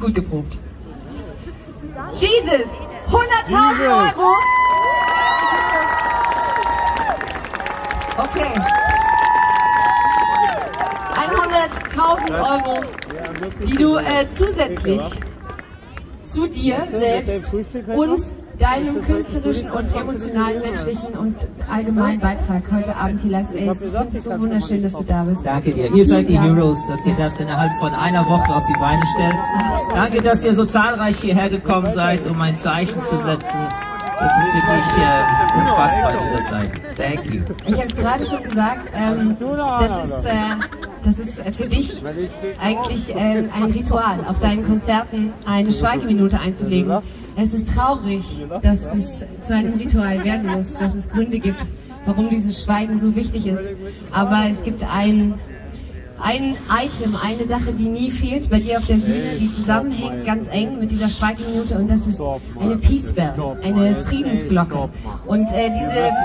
gut geprobt. Jesus, 100.000 Euro. Okay. 100.000 Euro, die du zusätzlich zu dir selbst und deinem künstlerischen und emotionalen, menschlichen und allgemeinen Beitrag heute Abend hier leistest. Ich finde es so wunderschön, dass du da bist. Danke dir. Ihr seid die Heroes, dass ihr das innerhalb von einer Woche auf die Beine stellt. Danke, dass ihr so zahlreich hierher gekommen seid, um ein Zeichen zu setzen. Das ist wirklich unfassbar in dieser Zeit. Thank you. Ich habe es gerade schon gesagt, das ist für dich eigentlich ein Ritual, auf deinen Konzerten eine Schweigeminute einzulegen. Es ist traurig, dass es zu einem Ritual werden muss, dass es Gründe gibt, warum dieses Schweigen so wichtig ist. Aber es gibt ein Item, eine Sache, die nie fehlt bei dir auf der Bühne, die zusammenhängt ganz eng mit dieser Schweigeminute, und das ist eine Peace Bell, eine Friedensglocke. Und diese